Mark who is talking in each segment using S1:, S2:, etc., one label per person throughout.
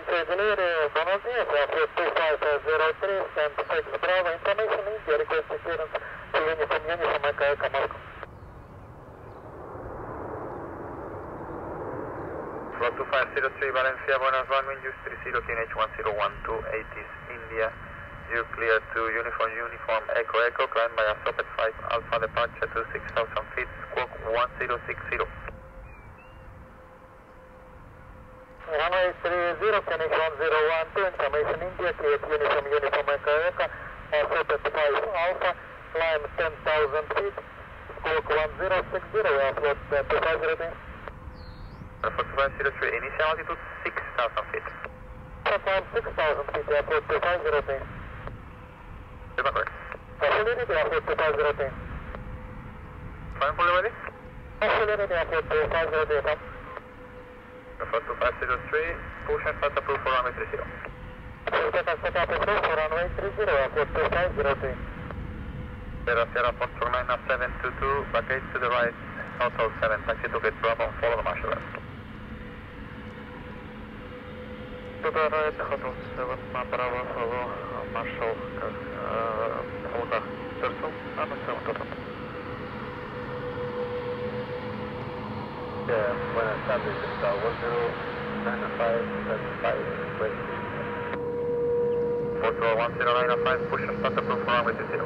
S1: Engineer, buenos días, Airport 2503, and 6 Bravo, information India, request clearance to uniform Echo Echo Moscow.
S2: Flight 2503 Valencia, buenas, runway use 30 QNH 1012, 80s India. You clear to uniform Echo Echo, climb by a stop at 5 Alpha departure to 6,000 feet, squawk 1060.
S1: Runway 30, QNH 1012, information India, clear to uniform Echo Echo, stop at 5 Alpha, climb 10,000 feet, squawk 1060, Airport 2503.
S2: Airport 2503, initial altitude 6,000 feet.
S1: Climb 6,000 feet, Airport 2503.
S2: Remember.
S1: Facility, Airport 2503.
S2: Fine, fully ready?
S1: Facility, Airport 2503.
S2: Airport 2503, push and start approved for runway 30.
S1: Set up approved for runway 30, Airport 2503.
S2: Sierra Foxtrot 9722, back 8 to the right, Hotel 7, taxi to get Bravo, follow the marshal left. To the right, Hotel 7, Bravo, follow marshal, hold the circle, and the 7 total.
S1: Yeah, buenas tardes, está 109575, ready.
S2: 4210905, push and start approved for runway 30.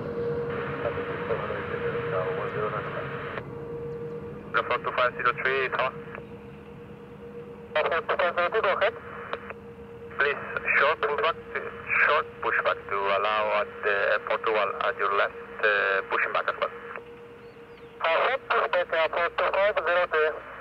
S2: Airport 2503, come on.
S1: Airport 2503, go ahead.
S2: Please, short pushback to allow at the airport to at your left, pushing back as well.
S1: Airport 2503.